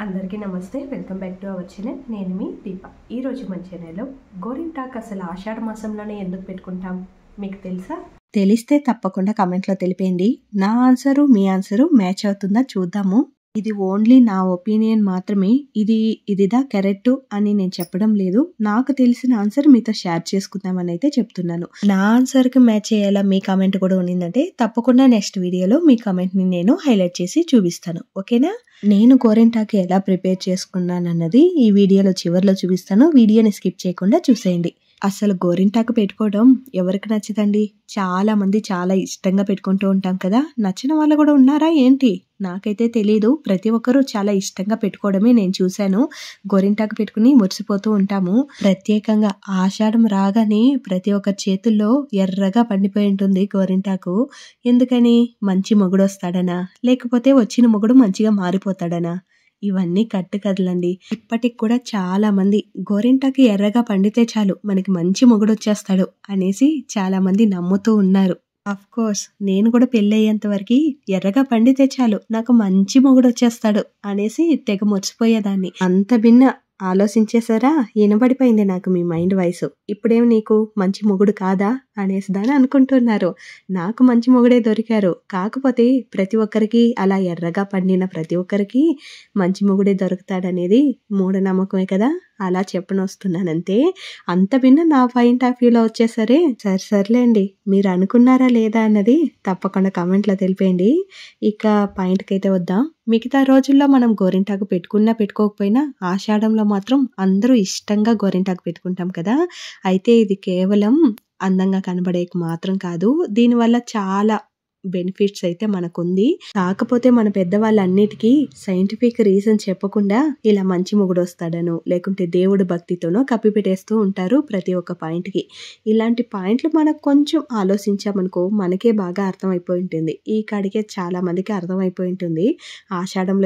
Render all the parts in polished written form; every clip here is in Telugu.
అందరికీ నమస్తే. Welcome back to our channel. నేను మీ దీప. ఈరోజు మన ఛానల్లో గోరింటాకు అసలు ఆషాఢ మాసంలోనే ఎందుకు పెట్టుకుంటాం మీకు తెలుసా? తెలిస్తే తప్పకుండా కమెంట్లో తెలిపేయండి. నా ఆన్సరు మీ ఆన్సరు మ్యాచ్ అవుతుందా చూద్దాము. ఇది ఓన్లీ నా ఒపీనియన్ మాత్రమే. ఇదిదా కరెక్ట్ అని నేను చెప్పడం లేదు. నాకు తెలిసిన ఆన్సర్ మీతో షేర్ చేసుకుందామని అయితే చెప్తున్నాను. నా ఆన్సర్ కి మ్యాచ్ అయ్యేలా మీ కామెంట్ కూడా ఉన్నిందంటే తప్పకుండా నెక్స్ట్ వీడియోలో మీ కామెంట్ ని నేను హైలైట్ చేసి చూపిస్తాను. ఓకేనా? నేను గోరింటాకు ఎలా ప్రిపేర్ చేసుకున్నాను అన్నది ఈ వీడియోలో చివరిలో చూపిస్తాను. వీడియోని స్కిప్ చేయకుండా చూసేయండి. అసలు గోరింటాకు పెట్టుకోవడం ఎవరికి నచ్చదండి? చాలా మంది చాలా ఇష్టంగా పెట్టుకుంటూ ఉంటాం కదా. నచ్చిన వాళ్ళు కూడా ఉన్నారా ఏంటి? నాకైతే తెలీదు. ప్రతి ఒక్కరూ చాలా ఇష్టంగా పెట్టుకోవడమే నేను చూశాను. గోరింటాకు పెట్టుకుని మురిసిపోతూ ఉంటాము. ప్రత్యేకంగా ఆషాఢం రాగానే ప్రతి ఒక్కరి చేతుల్లో ఎర్రగా పండిపోయి ఉంటుంది గోరింటాకు. ఎందుకని? మంచి మొగుడు వస్తాడనా, లేకపోతే వచ్చిన మొగుడు మంచిగా మారిపోతాడనా? ఇవన్నీ కట్టు కదలండి. ఇప్పటికి కూడా చాలా మంది గోరింటాకు ఎర్రగా పండితే చాలు మనకి మంచి మొగుడు వచ్చేస్తాడు అనేసి చాలా మంది నమ్ముతూ ఉన్నారు. అఫ్ కోర్స్ నేను కూడా పెళ్ళి అయ్యేంత వరకు ఎర్రగా పండితే చాలు నాకు మంచి మొగుడు వచ్చేస్తాడు అనేసి తెగ మురిసిపోయేదాన్ని. అంత భిన్న ఆలోచించేసారా? వినబడిపోయింది నాకు మీ మైండ్ వాయిస్. ఇప్పుడేం నీకు మంచి మొగుడు కాదా అనేసి దాన్ని అనుకుంటున్నారు. నాకు మంచి మొగుడే దొరికారు. కాకపోతే ప్రతి ఒక్కరికి అలా ఎర్రగా పండిన ప్రతి ఒక్కరికి మంచి మొగుడే దొరుకుతాడనేది మూఢనమ్మకమే కదా. అలా చెప్పనొస్తున్నానంతే. అంత భిన్న నా పాయింట్ ఆఫ్ వ్యూలో వచ్చేసరే సర్లేండి. మీరు అనుకున్నారా లేదా అన్నది తప్పకుండా కామెంట్లో తెలిపేయండి. ఇక పాయింట్కి అయితే వద్దాం. మిగతా రోజుల్లో మనం గోరింటాకు పెట్టుకున్నా పెట్టుకోకపోయినా ఆషాఢంలో మాత్రం అందరూ ఇష్టంగా గోరింటాకు పెట్టుకుంటాం కదా. అయితే ఇది కేవలం అందంగా కనబడేకి మాత్రం కాదు. దీనివల్ల చాలా బెనిఫిట్స్ అయితే మనకుంది. కాకపోతే మన పెద్దవాళ్ళన్నిటికీ సైంటిఫిక్ రీజన్ చెప్పకుండా ఇలా మంచి మొగుడు వస్తాడనో లేకుంటే దేవుడు భక్తితోనో కప్పిపెట్టేస్తూ ఉంటారు ప్రతి ఒక్క పాయింట్కి. ఇలాంటి పాయింట్లు మనకు కొంచెం ఆలోచించామనుకో మనకే బాగా అర్థమైపోయి ఉంటుంది. ఈ కాడికే చాలా మందికి అర్థమైపోయి ఉంటుంది. ఆషాఢంలో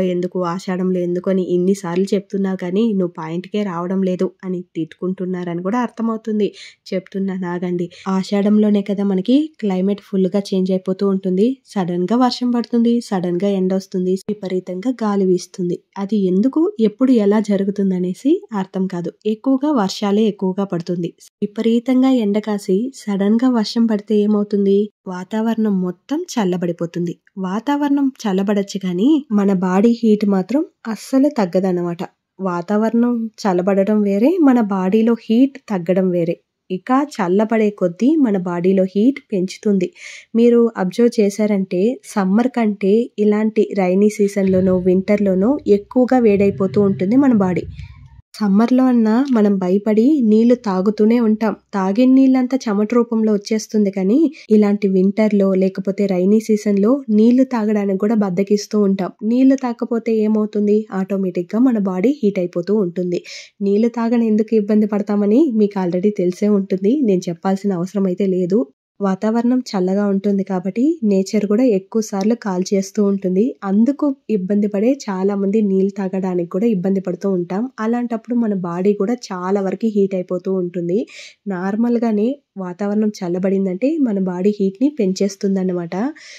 ఎందుకు అని ఇన్నిసార్లు చెప్తున్నావు కానీ నువ్వు పాయింట్కే రావడం లేదు అని తిట్టుకుంటున్నారని కూడా అర్థమవుతుంది. చెప్తున్నా నాగండి. ఆషాఢంలోనే కదా మనకి క్లైమేట్ ఫుల్గా చేంజ్ అయిపోతూ ఉంటుంది. సడన్ గా వర్షం పడుతుంది, సడన్ గా ఎండ వస్తుంది, విపరీతంగా గాలి వీస్తుంది. అది ఎందుకు ఎప్పుడు ఎలా జరుగుతుంది అనేసి అర్థం కాదు. ఎక్కువగా వర్షాలే ఎక్కువగా పడుతుంది. విపరీతంగా ఎండ కాసి సడన్ గా వర్షం పడితే ఏమవుతుంది? వాతావరణం మొత్తం చల్లబడిపోతుంది. వాతావరణం చల్లబడచ్చు కానీ మన బాడీ హీట్ మాత్రం అస్సలు తగ్గదన్నమాట. వాతావరణం చల్లబడడం వేరే, మన బాడీలో హీట్ తగ్గడం వేరే. ఇక చల్లబడే కొద్దీ మన బాడీలో హీట్ పెంచుతుంది. మీరు అబ్జర్వ్ చేశారంటే సమ్మర్ కంటే ఇలాంటి రైనీ సీజన్లోనో వింటర్లోనో ఎక్కువగా వేడైపోతూ ఉంటుంది మన బాడీ. సమ్మర్లో అన్నా మనం భయపడి నీళ్లు తాగుతూనే ఉంటాం. తాగిన నీళ్ళంతా చెమట రూపంలో వచ్చేస్తుంది. కానీ ఇలాంటి వింటర్లో లేకపోతే రైనీ సీజన్లో నీళ్లు తాగడానికి కూడా బద్దకిస్తూ ఉంటాం. నీళ్లు తాగకపోతే ఏమవుతుంది? ఆటోమేటిక్గా మన బాడీ హీట్ అయిపోతూ ఉంటుంది. నీళ్లు తాగని ఎందుకు ఇబ్బంది పడతామని మీకు ఆల్రెడీ తెలిసే ఉంటుంది. నేను చెప్పాల్సిన అవసరం అయితే లేదు. వాతావరణం చల్లగా ఉంటుంది కాబట్టి నేచర్ కూడా ఎక్కువ సార్లు కాల్ చేస్తూ ఉంటుంది. అందుకు ఇబ్బంది పడే చాలా మంది నీళ్ళు తాగడానికి కూడా ఇబ్బంది పడుతూ ఉంటాం. అలాంటప్పుడు మన బాడీ కూడా చాలా వరకు హీట్ అయిపోతూ ఉంటుంది. నార్మల్గానే వాతావరణం చల్లబడిందంటే మన బాడీ హీట్ని పెంచేస్తుంది అన్నమాట.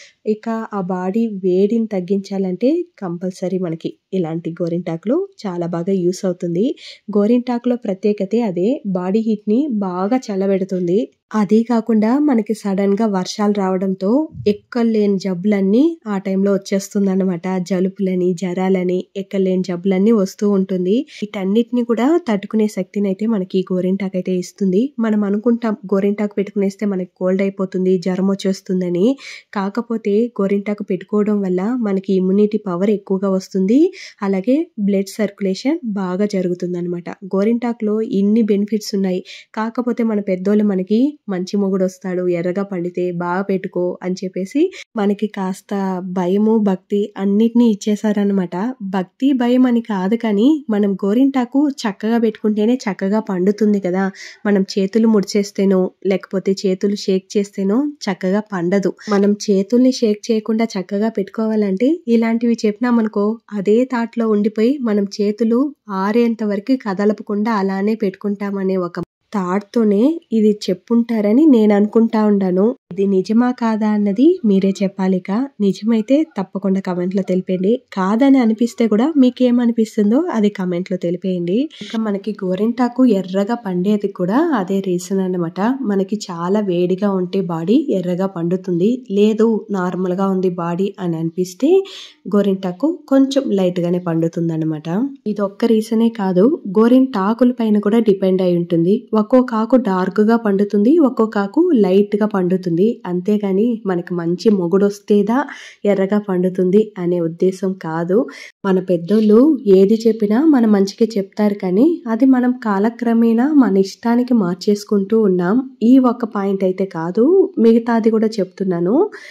ఇక ఆ బాడీ వేడిని తగ్గించాలంటే కంపల్సరీ మనకి ఇలాంటి గోరింటాకులు చాలా బాగా యూస్ అవుతుంది. గోరింటాకులో ప్రత్యేకతే అదే. బాడీ హీట్ని బాగా చల్లబెడుతుంది. అదే కాకుండా మనకి సడన్గా వర్షాలు రావడంతో ఎక్కలేని జబ్బులన్నీ ఆ టైంలో వచ్చేస్తుంది అన్నమాట. జలుబులని, జ్వరాలని, ఎక్కలేని జబ్బులన్నీ వస్తూ ఉంటుంది. వీటన్నిటిని కూడా తట్టుకునే శక్తిని అయితే మనకి గోరింటాకు అయితే ఇస్తుంది. మనం అనుకుంటాం గోరింటాకు పెట్టుకునేస్తే మనకి కోల్డ్ అయిపోతుంది, జ్వరం వచ్చేస్తుందని. కాకపోతే గోరింటాకు పెట్టుకోవడం వల్ల మనకి ఇమ్యూనిటీ పవర్ ఎక్కువగా వస్తుంది. అలాగే బ్లడ్ సర్క్యులేషన్ బాగా జరుగుతుంది అనమాట. గోరింటాకులో ఇన్ని బెనిఫిట్స్ ఉన్నాయి. కాకపోతే మన పెద్దోళ్ళు మనకి మంచి మొగుడు వస్తాడు, ఎర్రగా పండితే బాగా పెట్టుకో అని చెప్పేసి మనకి కాస్త భయము భక్తి అన్నిటినీ ఇచ్చేసారనమాట. భక్తి భయం అని కాదు కానీ మనం గోరింటాకు చక్కగా పెట్టుకుంటేనే చక్కగా పండుతుంది కదా. మనం చేతులు ముడిచేస్తేనో లేకపోతే చేతులు షేక్ చేస్తేనో చక్కగా పండదు. మనం చేతుల్ని షేక్ చేయకుండా చక్కగా పెట్టుకోవాలంటే ఇలాంటివి చెప్పినామనుకో అదే తాట్లో ఉండిపోయి మనం చేతులు ఆరేంత వరకు కదలపకుండా అలానే పెట్టుకుంటామనే ఒక థాట్‌తోనే ఇది చెప్పుంటారని నేను అనుకుంటా ఉండాను. ఇది నిజమా కాదా అన్నది మీరే చెప్పాలిక. నిజమైతే తప్పకుండా కామెంట్‌లో తెలిపేయండి. కాదని అనిపిస్తే కూడా మీకేమనిపిస్తుందో అది కామెంట్‌లో తెలిపేయండి. ఇంకా మనకి గోరింటాకు ఎర్రగా పండేది కూడా అదే రీజన్ అన్నమాట. మనకి చాలా వేడిగా ఉంటే బాడీ ఎర్రగా పండుతుంది. లేదు నార్మల్‌గా ఉంది బాడీ అని అనిపిస్తే గోరింటాకు కొంచెం లైట్‌గానే పండుతుందన్నమాట. ఇది ఒక్క రీజనే కాదు, గోరింటాకుల పైన కూడా డిపెండ్ అయి ఉంటుంది. ఒక్కొక్క ఆకు డార్క్‌గా పండుతుంది, ఒక్కొక్క ఆకు లైట్‌గా పండుతుంది. అంతేగాని మనకి మంచి మొగుడొస్తేదా ఎర్రగా పండుతుంది అనే ఉద్దేశం కాదు. మన పెద్దోళ్ళు ఏది చెప్పినా మన మంచికే చెప్తారు కానీ అది మనం కాలక్రమేణా మన ఇష్టానికి మార్చేసుకుంటూ ఉన్నాం. ఈ ఒక్క పాయింట్ అయితే కాదు, మిగతాది కూడా చెప్తున్నాను.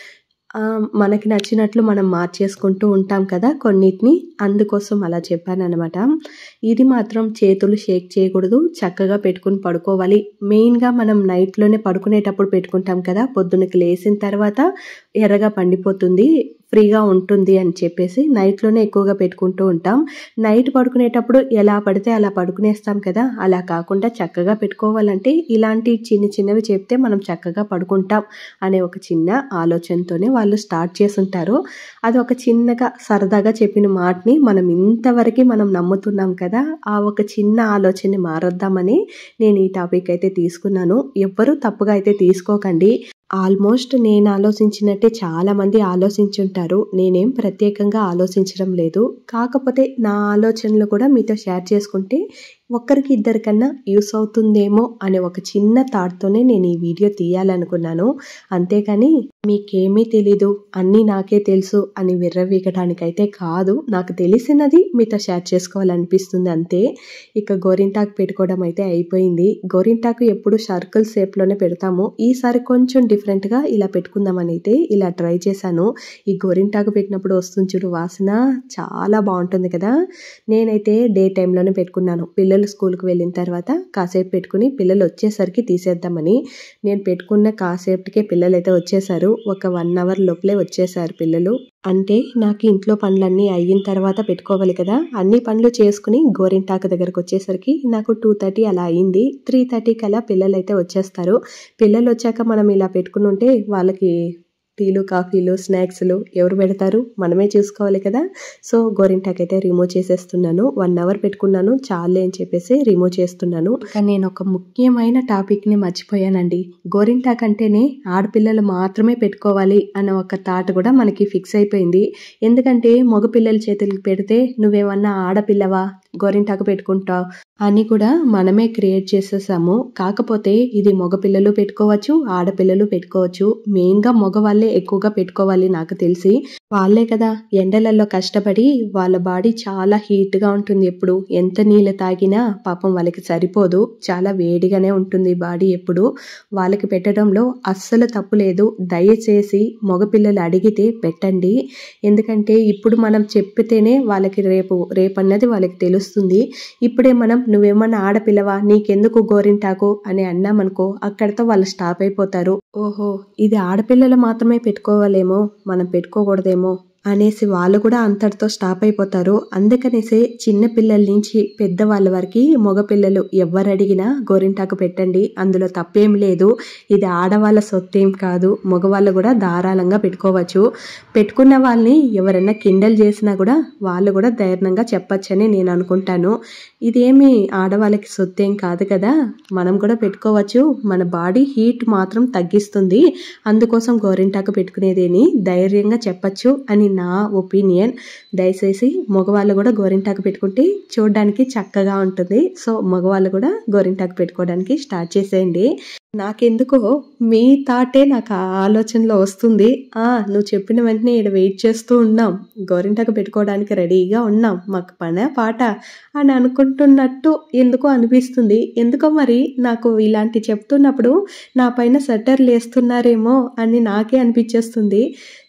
మనకి నచ్చినట్లు మనం మార్చేసుకుంటూ ఉంటాం కదా కొన్నిటిని, అందుకోసం అలా చెప్పానన్నమాట. ఇది మాత్రం చేతులు షేక్ చేయకూడదు, చక్కగా పెట్టుకుని పడుకోవాలి. మెయిన్‌గా మనం నైట్‌లోనే పడుకునేటప్పుడు పెట్టుకుంటాం కదా, పొద్దున్నకి లేసిన తర్వాత ఎర్రగా పండిపోతుంది, ఫ్రీగా ఉంటుంది అని చెప్పేసి నైట్‌లోనే ఎక్కువగా పెట్టుకుంటూ ఉంటాం. నైట్ పడుకునేటప్పుడు ఎలా పడితే అలా పడుకునేస్తాం కదా, అలా కాకుండా చక్కగా పెట్టుకోవాలంటే ఇలాంటి చిన్నవి చెప్తే మనం చక్కగా పడుకుంటాం అనే ఒక చిన్న ఆలోచనతోనే వాళ్ళు స్టార్ట్ చేసుంటారు. అది ఒక చిన్నగా సరదాగా చెప్పిన మాటని మనం ఇంతవరకు మనం నమ్ముతున్నాం కదా, ఆ ఒక చిన్న ఆలోచనని మారొద్దామని నేను ఈ టాపిక్ అయితే తీసుకున్నాను. ఎవ్వరూ తప్పుగా అయితే తీసుకోకండి. ఆల్మోస్ట్ నేను ఆలోచించినట్టే చాలామంది ఆలోచించుంటారు. నేనేం ప్రత్యేకంగా ఆలోచించడం లేదు. కాకపోతే నా ఆలోచనలు కూడా మీతో షేర్ చేసుకుంటే ఒక్కరికి ఇద్దరికన్నా యూస్ అవుతుందేమో అనే ఒక చిన్న థాట్‌తోనే నేను ఈ వీడియో తీయాలనుకున్నాను. అంతేకాని మీకేమీ తెలీదు, అన్నీ నాకే తెలుసు అని విర్రవీగడానికైతే కాదు. నాకు తెలిసినది మీతో షేర్ చేసుకోవాలనిపిస్తుంది అంతే. ఇక గోరింటాకు పెట్టుకోవడం అయితే అయిపోయింది. గోరింటాకు ఎప్పుడు సర్కిల్ షేప్‌లోనే పెడతాము. ఈసారి కొంచెం డిఫరెంట్‌గా ఇలా పెట్టుకుందామని అయితే ఇలా ట్రై చేశాను. ఈ గోరింటాకు పెట్టినప్పుడు వస్తుంది చూడు వాసన, చాలా బాగుంటుంది కదా. నేనైతే డే టైంలోనే పెట్టుకున్నాను. పిల్లలు స్కూల్కి వెళ్ళిన తర్వాత కాసేపు పెట్టుకుని పిల్లలు వచ్చేసరికి తీసేద్దామని. నేను పెట్టుకున్న కాసేపటికే పిల్లలు అయితే వచ్చేసారు. ఒక 1 అవర్ లోపలే వచ్చేసారు పిల్లలు. అంటే నాకు ఇంట్లో పనులన్నీ అయిన తర్వాత పెట్టుకోవాలి కదా, అన్ని పనులు చేసుకుని గోరింటాకు దగ్గరకు వచ్చేసరికి నాకు 2:30 అలా అయింది. 3:30 కల్లా పిల్లలు అయితే వచ్చేస్తారు. పిల్లలు వచ్చాక మనం ఇలా పెట్టుకుని ఉంటే వాళ్ళకి టీలు, కాఫీలు, స్నాక్స్‌లు ఎవరు పెడతారు? మనమే చూసుకోవాలి కదా. సో గోరింటాకు అయితే రిమూవ్ చేసేస్తున్నాను. 1 అవర్ పెట్టుకున్నాను చాలే అని చెప్పేసి రిమూవ్ చేస్తున్నాను. కానీ నేను ఒక ముఖ్యమైన టాపిక్‌ని మర్చిపోయానండి. గోరింటాకు అంటేనే ఆడపిల్లలు మాత్రమే పెట్టుకోవాలి అన్న ఒక థాట్ కూడా మనకి ఫిక్స్ అయిపోయింది. ఎందుకంటే మగపిల్లల చేతులకు పెడితే నువ్వేమన్నా ఆడపిల్లవా గోరింటాకు పెట్టుకుంటావు అని కూడా మనమే క్రియేట్ చేసేసాము. కాకపోతే ఇది మగపిల్లలు పెట్టుకోవచ్చు, ఆడపిల్లలు పెట్టుకోవచ్చు. మెయిన్‌గా మగవాళ్ళే ఎక్కువగా పెట్టుకోవాలి నాకు తెలిసి. వాళ్ళే కదా ఎండలలో కష్టపడి వాళ్ళ బాడీ చాలా హీట్‌గా ఉంటుంది ఎప్పుడు. ఎంత నీళ్ళు తాగినా పాపం వాళ్ళకి సరిపోదు. చాలా వేడిగానే ఉంటుంది బాడీ ఎప్పుడు. వాళ్ళకి పెట్టడంలో అస్సలు తప్పు లేదు. దయచేసి మగపిల్లలు అడిగితే పెట్టండి. ఎందుకంటే ఇప్పుడు మనం చెప్పితేనే వాళ్ళకి రేపన్నది వాళ్ళకి తెలుస్తుంది. ఇప్పుడే మనం నువ్వేమన్నా ఆడపిల్లవా, నీకెందుకు గోరింటాకు అని అన్నామనుకో, అక్కడితో వాళ్ళు స్టాప్ అయిపోతారు. ఓహో ఇది ఆడపిల్లలు మాత్రమే పెట్టుకోవాలేమో, మనం పెట్టుకోకూడదేమో అనేసి వాళ్ళు కూడా అంతటితో స్టాప్ అయిపోతారు. అందుకనేసే చిన్న పిల్లల నుంచి పెద్దవాళ్ళ వరకు మగపిల్లలు ఎవరు అడిగినా గోరింటాకు పెట్టండి. అందులో తప్పేం లేదు. ఇది ఆడవాళ్ళ సొత్తేం కాదు. మగవాళ్ళు కూడా ధారాళంగా పెట్టుకోవచ్చు. పెట్టుకున్న వాళ్ళని ఎవరైనా కిండల్ చేసినా కూడా వాళ్ళు కూడా ధైర్యంగా చెప్పచ్చని నేను అనుకుంటాను. ఇదేమి ఆడవాళ్ళకి సొత్తేం కాదు కదా, మనం కూడా పెట్టుకోవచ్చు. మన బాడీ హీట్ మాత్రం తగ్గిస్తుంది, అందుకోసం గోరింటాకు పెట్టుకునేదేని ధైర్యంగా చెప్పచ్చు అని నా ఒపీనియన్. దయచేసి మగవాళ్ళు కూడా గోరింటాకు పెట్టుకుంటే చూడడానికి చక్కగా ఉంటుంది. సో మగవాళ్ళు కూడా గోరింటాకు పెట్టుకోవడానికి స్టార్ట్ చేసేయండి. నాకెందుకో మీ థాటే నాకు ఆ ఆలోచనలో వస్తుంది. నువ్వు చెప్పిన వెంటనే ఇక్కడ వెయిట్ చేస్తూ ఉన్నాం, గోరింటాకు పెట్టుకోవడానికి రెడీగా ఉన్నాం, మాకు పనే పాట అని అనుకుంటున్నట్టు ఎందుకో అనిపిస్తుంది. ఎందుకో మరి నాకు ఇలాంటి చెప్తున్నప్పుడు నా పైన సెటర్లు వేస్తున్నారేమో అని నాకే అనిపించేస్తుంది.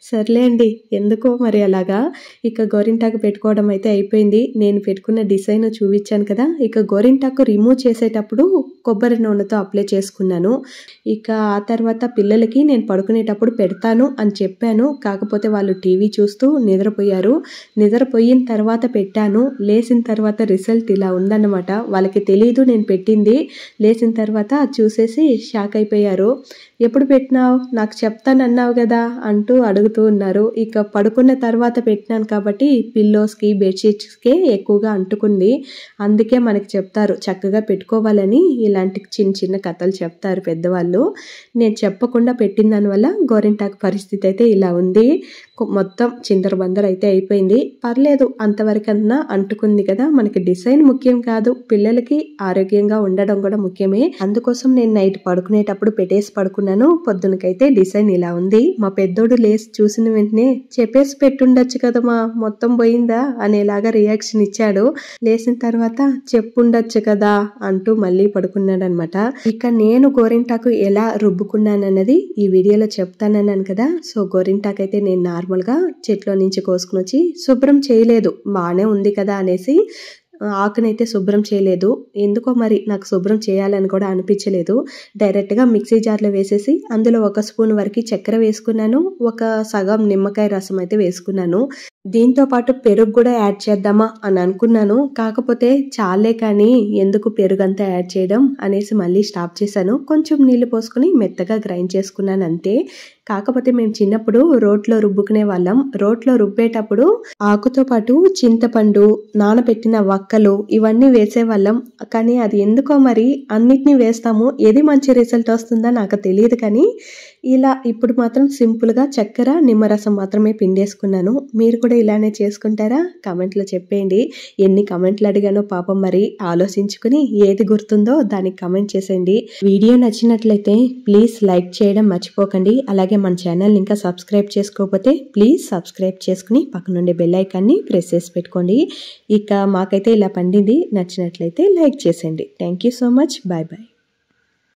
సర్లే అండి, ఎందుకో మరి అలాగా. ఇక గోరింటాకు పెట్టుకోవడం అయితే అయిపోయింది. నేను పెట్టుకున్న డిజైన్ చూపించాను కదా. ఇక గోరింటాకు రిమూవ్ చేసేటప్పుడు కొబ్బరి నూనెతో అప్లై చేసుకున్నాను. ఇక ఆ తర్వాత పిల్లలకి నేను పడుకునేటప్పుడు పెడతాను అని చెప్పాను. కాకపోతే వాళ్ళు టీవీ చూస్తూ నిద్రపోయారు. నిద్రపోయిన తర్వాత పెట్టాను. లేచిన తర్వాత రిజల్ట్ ఇలా ఉందన్నమాట. వాళ్ళకి తెలీదు నేను పెట్టింది. లేచిన తర్వాత చూసేసి షాక్ అయిపోయారు. ఎప్పుడు పెట్టినావు, నాకు చెప్తానన్నావు కదా అంటూ అడుగుతూ ఉన్నారు. ఇక పడుకున్న తర్వాత పెట్టినాను కాబట్టి పిల్లోస్కి బెడ్షీట్స్కే ఎక్కువగా అంటుకుంది. అందుకే మనకి చెప్తారు చక్కగా పెట్టుకోవాలని. ఇలాంటి చిన్న చిన్న కథలు చెప్తారు పెద్దవాళ్ళు. నేను చెప్పకుండా పెట్టిన దానివల్ల గోరింటాకు పరిస్థితి అయితే ఇలా ఉంది. మొత్తం చిందరబందర అయితే అయిపోయింది. పర్లేదు, అంతవరకన్నా అంటుకుంది కదా. మనకి డిజైన్ ముఖ్యం కాదు, పిల్లలకి ఆరోగ్యంగా ఉండడం కూడా ముఖ్యమే. అందుకోసం నేను నైట్ పడుకునేటప్పుడు పెట్టేసి పడుకున్నాను. పొద్దునకైతే డిజైన్ ఇలా ఉంది. మా పెద్దోడు లేచి చూసిన వెంటనే చెప్పేసి పెట్టుండొచ్చు కదమ్మా, మొత్తం పోయిందా అనేలాగా రియాక్షన్ ఇచ్చాడు. లేచిన తర్వాత చెప్పుండొచ్చు కదా అంటూ మళ్ళీ పడుకున్నాడు అనమాట. ఇక నేను గోరింటాకు ఎలా రుబ్బుకున్నానన్నది ఈ వీడియోలో చెప్తానన్నాను కదా. సో గోరింటాకు అయితే నేను నార్మల్గా చెట్లో నుంచి కోసుకుని వచ్చి శుభ్రం చేయలేదు, బాగానే ఉంది కదా అనేసి ఆకునైతే శుభ్రం చేయలేదు. ఎందుకో మరి నాకు శుభ్రం చేయాలని కూడా అనిపించలేదు. డైరెక్ట్గా మిక్సీ జార్లో వేసేసి అందులో 1 స్పూన్ వరకు చక్కెర వేసుకున్నాను. ఒక సగం నిమ్మకాయ రసం అయితే వేసుకున్నాను. దీంతో పాటు పెరుగు కూడా యాడ్ చేద్దామా అని అనుకున్నాను. కాకపోతే చాలే కానీ ఎందుకు పెరుగంతా యాడ్ చేయడం అనేసి మళ్ళీ స్టాప్ చేశాను. కొంచెం నీళ్లు పోసుకుని మెత్తగా గ్రైండ్ చేసుకున్నాను అంతే. కాకపోతే మేము చిన్నప్పుడు రోట్లో రుబ్బుకునే వాళ్ళం. రోట్లో రుబ్బేటప్పుడు ఆకుతో పాటు చింతపండు, నానబెట్టిన వక్కలు ఇవన్నీ వేసేవాళ్ళం. కానీ అది ఎందుకో మరి అన్నిటినీ వేస్తాము, ఏది మంచి రిజల్ట్ వస్తుందో నాకు తెలియదు. కానీ ఇలా ఇప్పుడు మాత్రం సింపుల్గా చక్కెర నిమ్మరసం మాత్రమే పిండేసుకున్నాను. మీరు కూడా ఇలానే చేసుకుంటారా? కామెంట్లో చెప్పేయండి. ఎన్ని కామెంట్లు అడిగానో పాపం, మరి ఆలోచించుకుని ఏది గుర్తుందో దానికి కామెంట్ చేసేయండి. వీడియో నచ్చినట్లయితే ప్లీజ్ లైక్ చేయడం మర్చిపోకండి. అలాగే మన ఛానల్ ఇంకా సబ్స్క్రైబ్ చేసుకోకపోతే ప్లీజ్ సబ్స్క్రైబ్ చేసుకుని పక్కనుండే బెల్ ఐకాన్ని ప్రెస్ చేసి పెట్టుకోండి. ఇక మాకైతే ఇలా పండింది. నచ్చినట్లయితే లైక్ చేసేయండి. Thank you so much. Bye bye.